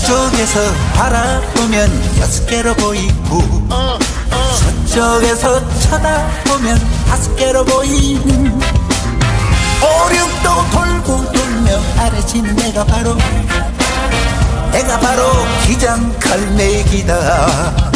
북쪽에서 바라보면 6개로 보이고 서쪽에서 쳐다보면 5개로 보이는 오륙도 돌고 돌며 아래진 내가 바로 기장갈매기다.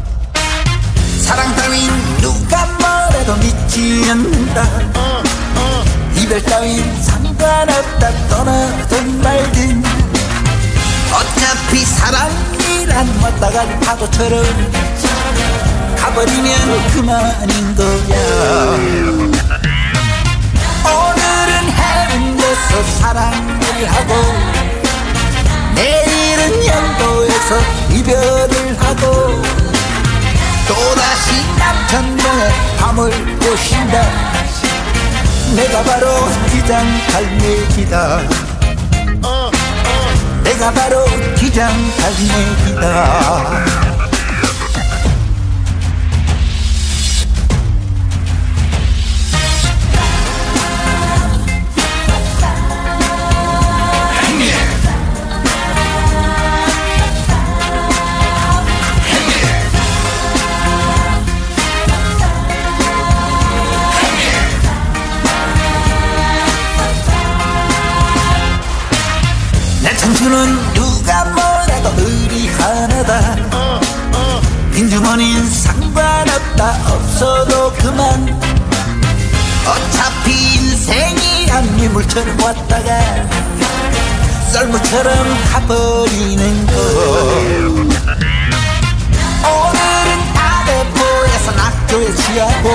사랑 따윈 누가 뭐래도 믿지 않는다. 이별 따윈 상관없다. 떠나든 말든 어차피 사랑이란 왔다간 파도처럼 가버리면 그만인 거야. 오늘은 해운대에서 사랑을 하고 내일은 영도에서 이별을 하고 또다시 남천동에 밤을 보신다. 내가 바로 기장갈매기다. 내가 바로 기장갈매기다. 청춘은 누가 뭐래도 의리하나다. 빈주머니는 상관없다. 없어도 그만. 어차피 인생이란 미물처럼 왔다가 썰물처럼 가버리는 거. 오늘은 아대포에서 낙조에 취하고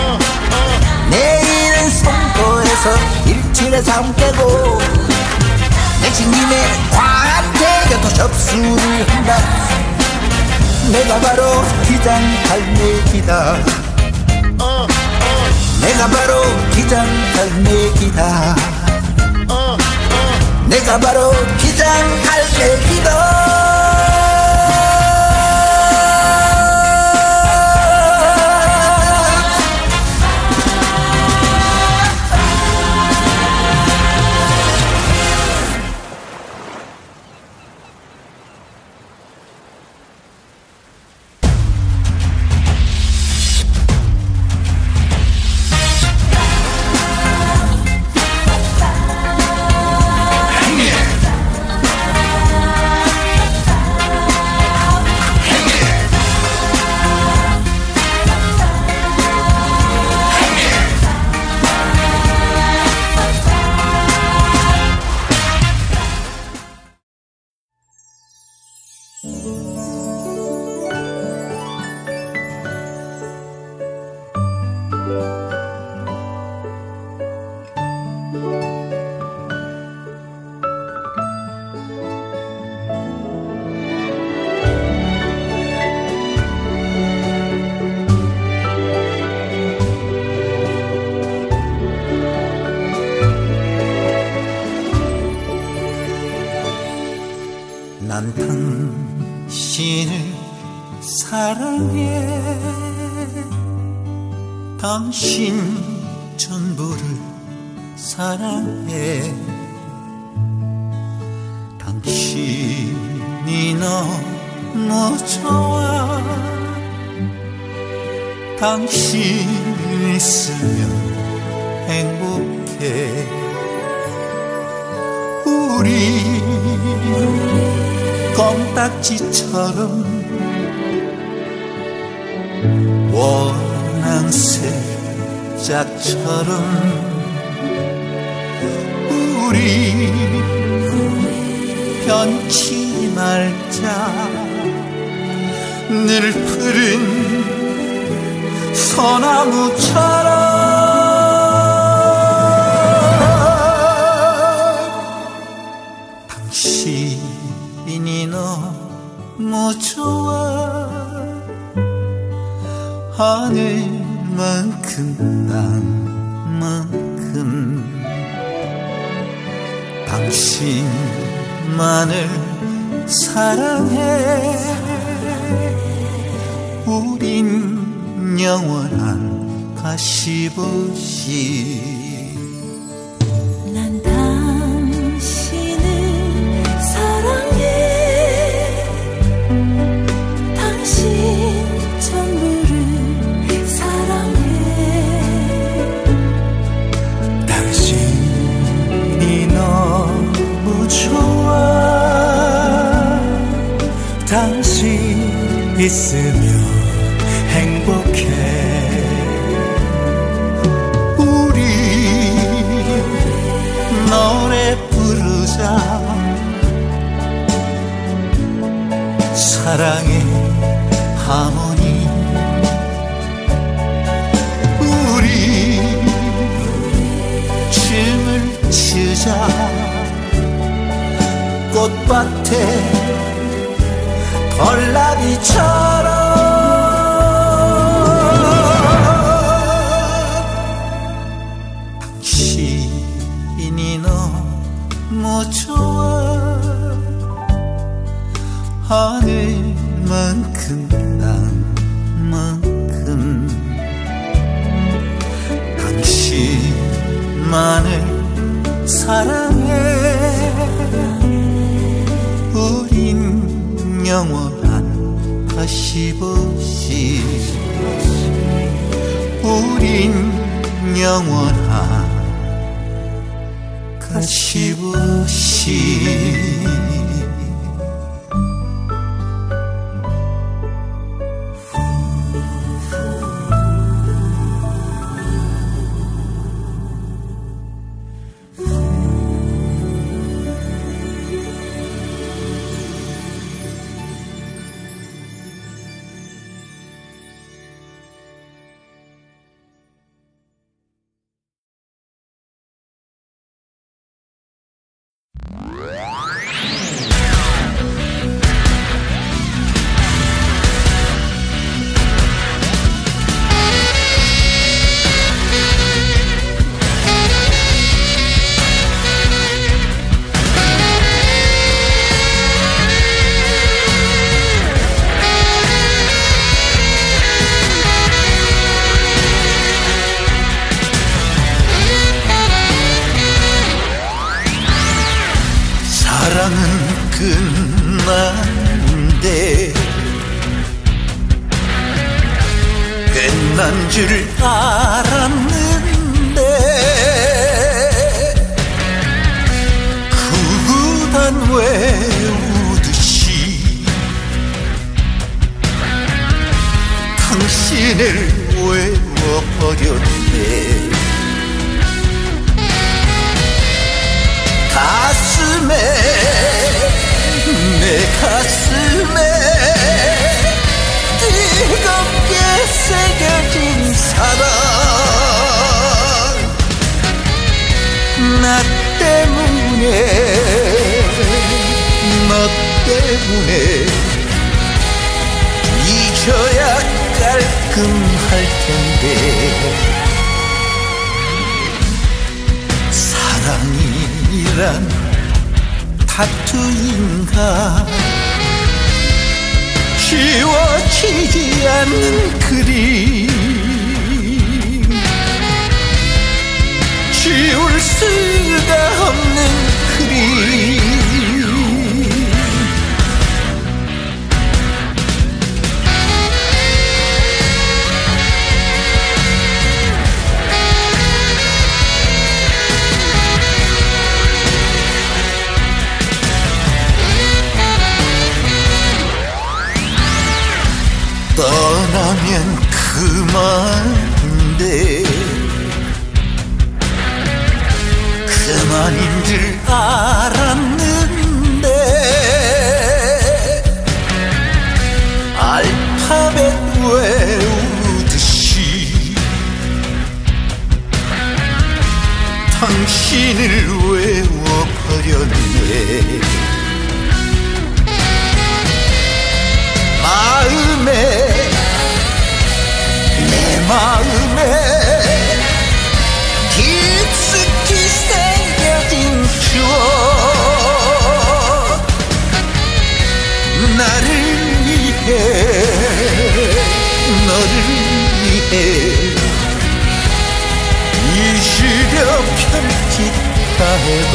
내일은 송도에서 일출에 잠 깨고 내친김에 과대교도 접수를 한다. 내가 바로 기장갈매기다. 내가 바로 기장갈매기다. 내가 바로 기장갈매기다. 난 당신을 사랑해. 당신 전부를 사랑해. 당신이 너무 좋아. 당신 있으면 행복해. 우리 껌딱지처럼 원앙새짝처럼 우리 변치 말자. 늘 푸른 소나무처럼 당신이 너무 좋아. 하늘만큼 땅만큼 당신만을 사랑해. 우린 영원한 가시보시. 난 당신을 사랑해. 있으면 행복해. 우리 노래 부르자. 사랑의 하모니. 우리 춤을 추자. 꽃밭에 벌나비처럼. 당신이 너무 좋아. 하늘만큼 땅만큼 당신만을 사랑해. 우린 영원한 다시보시. 우린 영원한 다시보시. 사랑은 끝났는데 끝난 줄 알았는데 구단 외우듯이 당신을 외워버렸네. 가슴에 내 가슴에 뜨겁게 새겨진 사랑. 나 때문에 너 때문에 잊어야 깔끔할 텐데. 사랑이란 타투인가. 지워지지 않는 그림. 지울 수가 없는 그림. 떠나면 그만인데 그만인 줄 알았는데 알파벳 외우듯이 당신을 외워버렸네. 내 마음에 깊숙이 새겨진 추억. 나를 위해 너를 위해 잊으려 편집다 해도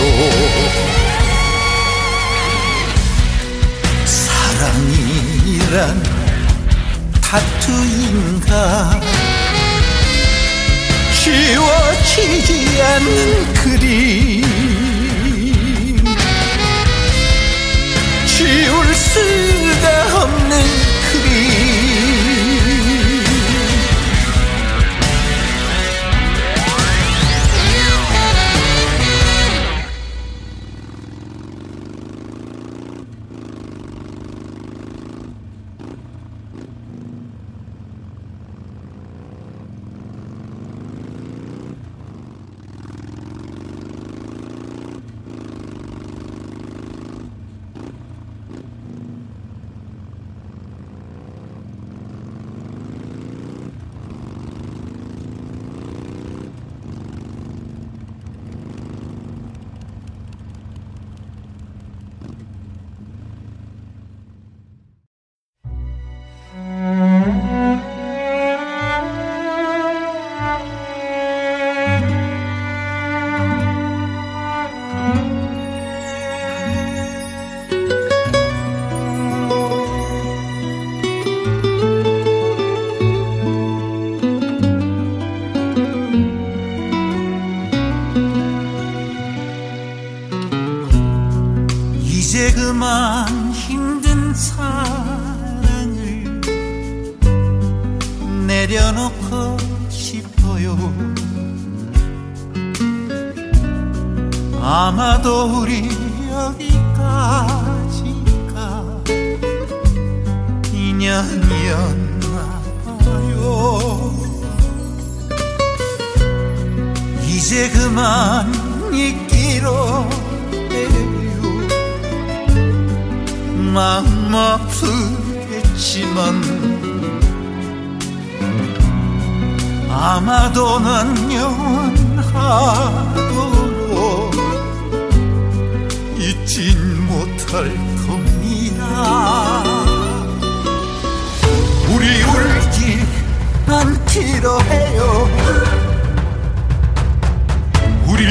사랑이란 타투인가. 지워지지 않는 그림. 지울 수가 없는 그림. 그만 힘든 사랑을 내려놓고 싶어요. 아마도 우리 여기까지가 인연이었나 봐요. 이제 그만 잊기로 해요. 마음 아프겠지만 아마도 난 영원하도록 잊진 못할 겁니다. 우리 울지 않기로 해요. 우리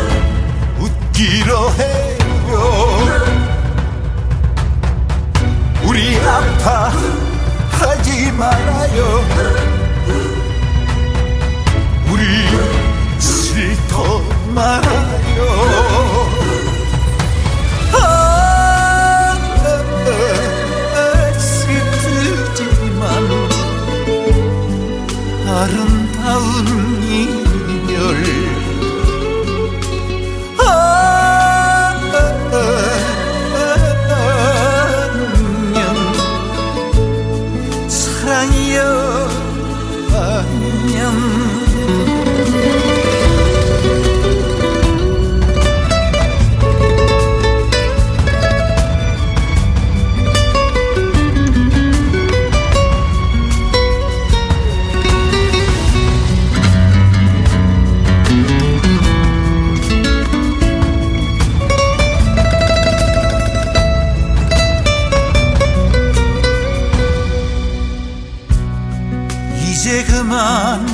웃기로 해요. 우리 아파하지 말아요. 우리 슬퍼 말아요. 슬프지만 아름다운 이별. 안녕 사랑이여 안녕. 이제 그만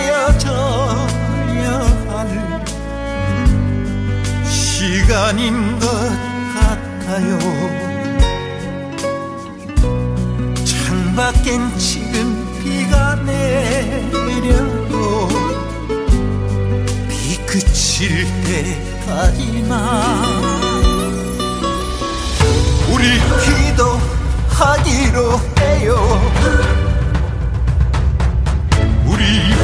헤어져야 할 시간인 것 같아요. 창밖엔 지금 비가 내려도 비 그칠 때까지만 우리 기도하기로 해요. 우리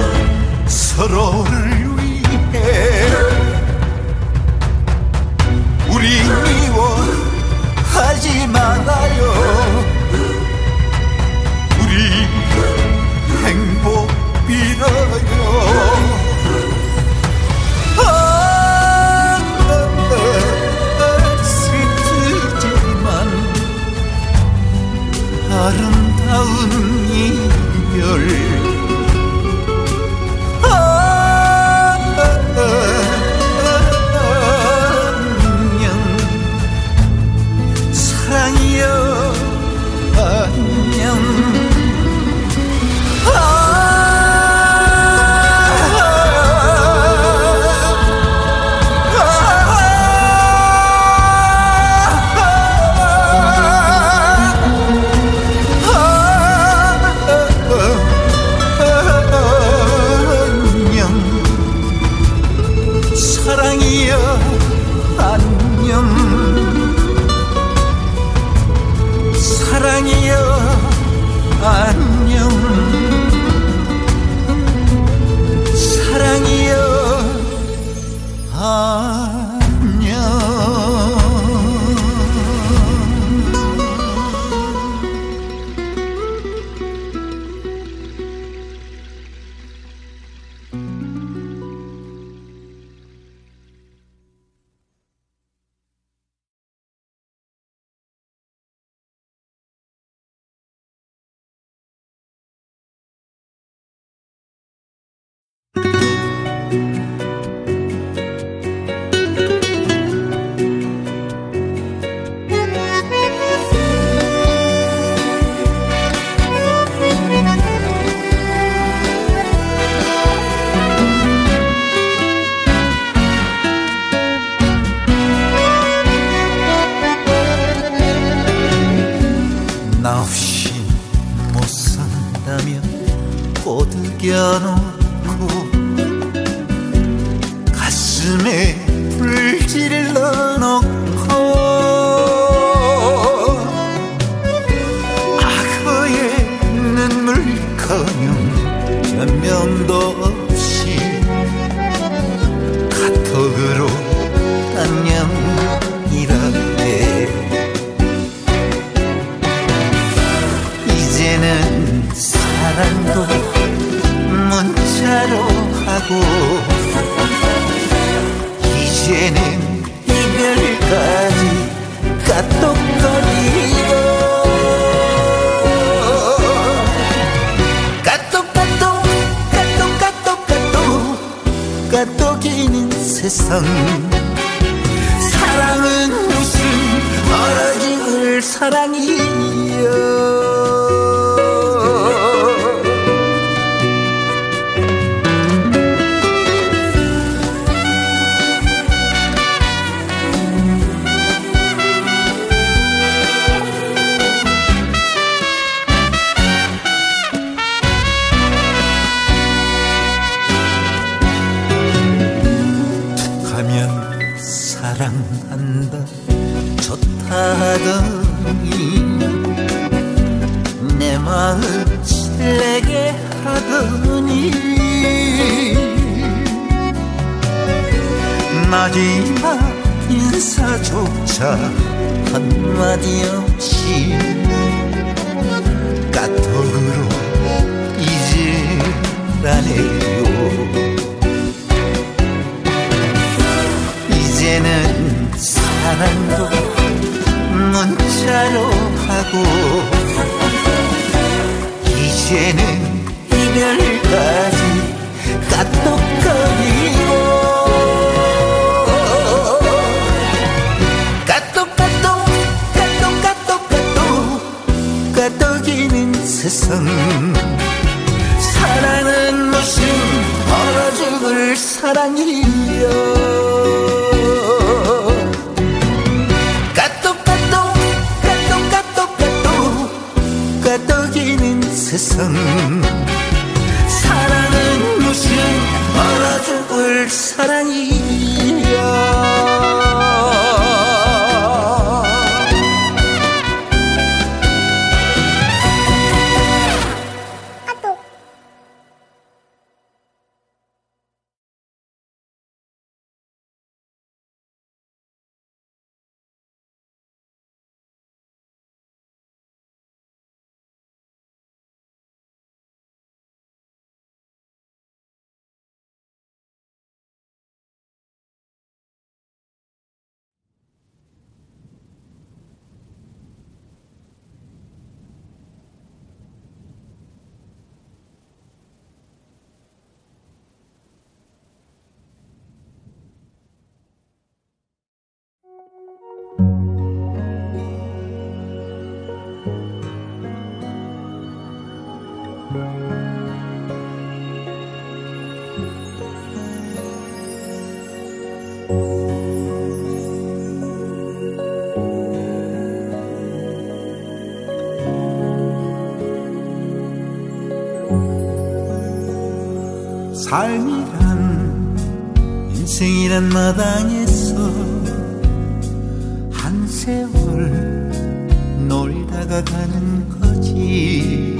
서로를 위해 우리 미워하지 말아요. 우리 행복 빌어요. 슬프지만 아름다운 이별. 사랑이여 안녕. 사랑이여 안녕. 사랑이여 안녕. 사랑이여 안녕. 나 없이 못 산다며 꼬드겨놓고 가슴에 불질러 놓고 까똑이는 세상. 사랑은 무슨 멀어질 사랑이여. 사랑한다 좋다 하더니 내 마음 설레게 하더니 마지막 인사조차 한마디 없이 까톡으로 잊으라네요. 이제는 사랑도 문자로 하고 이제는 이별까지 까똑거리고 까똑이는 세상. 사랑은 무슨 얼어 죽을 사랑이여. 까똑이는 세상. 사랑은 무슨 얼어 죽을 사랑이야. 삶이란 인생이란 마당에서 한 세월 놀다가 가는 거지.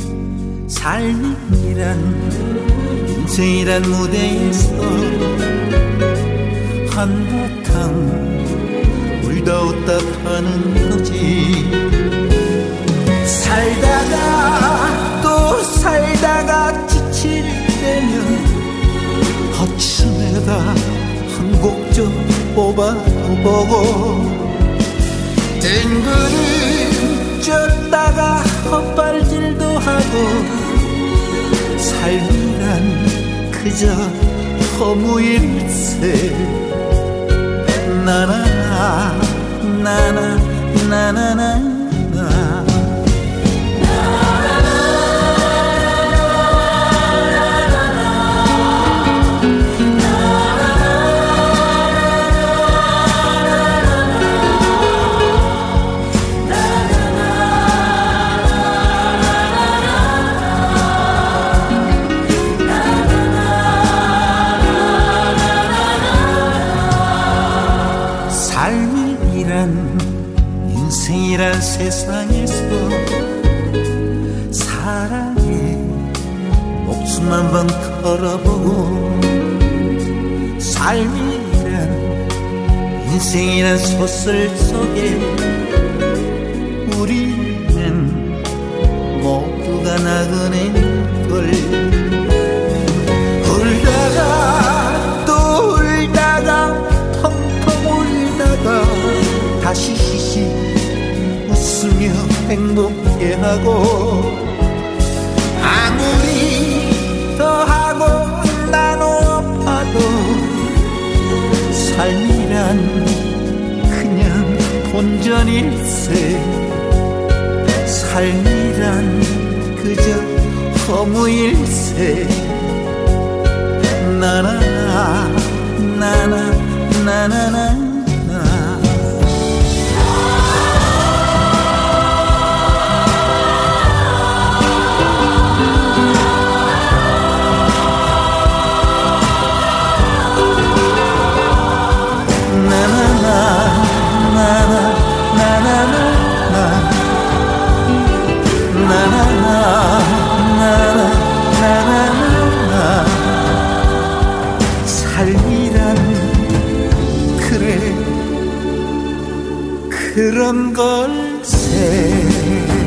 삶이란 인생이란 무대에서 한바탕 울다 웃다 가는 거지. 살다가 또 살다가 지칠 때면 허춤에다 한 곡 좀 뽑아보고 뜬구름 쫓다가 헛발질도 하고 삶이란 그저 허무일세. 나나나 나나 나나나 인생이란 세상에서 사랑에 목숨 한 번 걸어보고 삶이란 인생이란 소설 속에 우리는 모두가 나그네걸. 울다가 또 울다가 펑펑 울다가 다시 시시 웃으며 행복해하고 아무리 더하고 나눠봐도 삶이란 그냥 본전일세 삶이란 그저 허무일세 나나나 나나 나나나 삶이란 그래 그런 걸세